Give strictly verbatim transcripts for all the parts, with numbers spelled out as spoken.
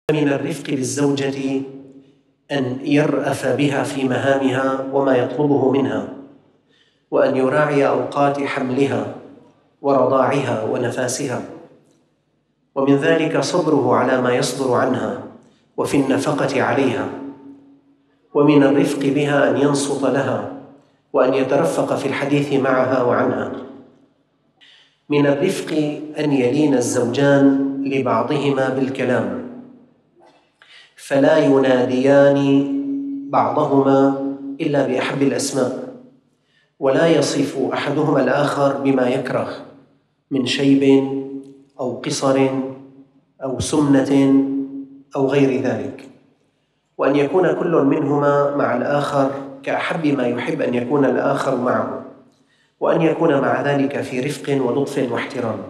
من الرفق بالزوجة أن يرأف بها في مهامها وما يطلبه منها، وأن يراعي أوقات حملها ورضاعها ونفاسها، ومن ذلك صبره على ما يصدر عنها وفي النفقة عليها. ومن الرفق بها أن ينصت لها وأن يترفق في الحديث معها وعنها. من الرفق أن يلين الزوجان لبعضهما بالكلام، فلا يناديان بعضهما إلا بأحب الأسماء، ولا يصف أحدهما الآخر بما يكره من شيب أو قصر أو سمنة أو غير ذلك، وأن يكون كل منهما مع الآخر كأحب ما يحب أن يكون الآخر معه، وأن يكون مع ذلك في رفق ولطف واحترام.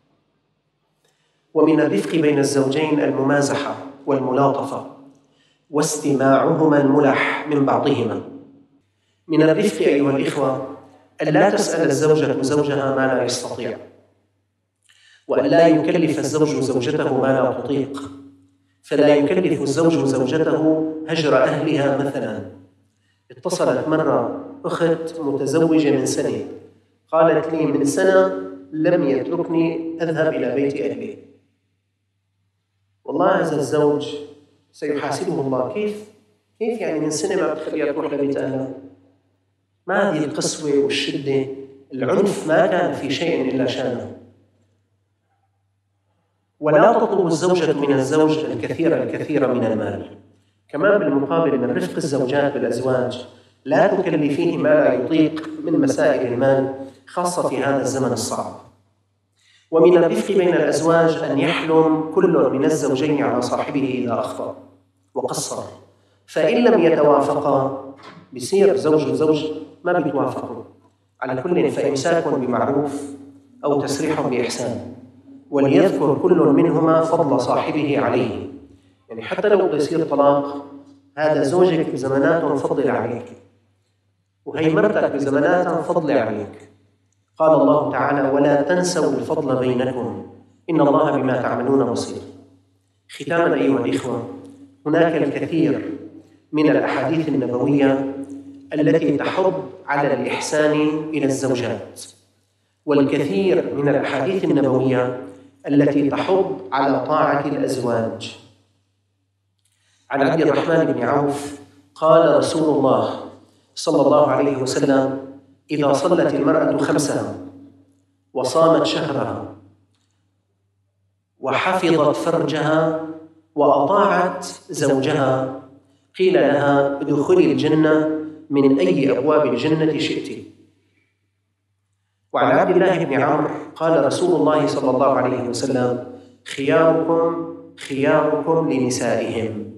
ومن الرفق بين الزوجين الممازحة والملاطفة واستماعهما الملح من بعضهما. من الرفق أيها الإخوة أن لا تسأل الزوجة زوجها ما لا يستطيع، وأن لا يكلف الزوج زوجته ما لا تطيق، فلا يكلف الزوج زوجته هجر أهلها. مثلا اتصلت مرة أخت متزوجة من سنة، قالت لي من سنة لم يتركني أذهب إلى بيت أهلي. والله هذا الزوج سيحاسبه الله، كيف كيف يعني من سنة ما بتخليها تروح لبيت أهلها؟ ما هذه القسوة والشدة؟ العنف ما كان في شيء إلا شانه. ولا تطلب الزوجة من الزوج الكثير الكثير من المال. كمان بالمقابل من رفق الزوجات بالأزواج لا تكلفيه ما لا يطيق من مسائل المال، خاصة في هذا الزمن الصعب. ومن الرفق بين الأزواج أن يحلم كل من الزوجين على صاحبه إذا أخطأ وقصر، فإن لم يتوافقا بصير زوج وزوج ما بيتوافقوا، على كل فإمساك بمعروف أو تسريح بإحسان، وليذكر كل منهما فضل صاحبه عليه. يعني حتى لو بيصير طلاق، هذا زوجك بزمانات فضل عليك، وهي مرتك بزمانات فضل عليك. قال الله تعالى: ولا تنسوا الفضل بينكم إن الله بما تعملون بصير. ختاما أيها الإخوة، هناك الكثير من الأحاديث النبوية التي تحض على الإحسان إلى الزوجات، والكثير من الأحاديث النبوية التي تحض على طاعة الأزواج. عن عبد الرحمن بن عوف قال رسول الله صلى الله عليه وسلم: إذا صلت المرأة خمسها وصامت شهرها وحفظت فرجها وأطاعت زوجها قيل لها: ادخلي الجنة من أي أبواب الجنة شئت. وعن عبد الله بن عمرو قال رسول الله صلى الله عليه وسلم: خياركم خياركم لنسائهم.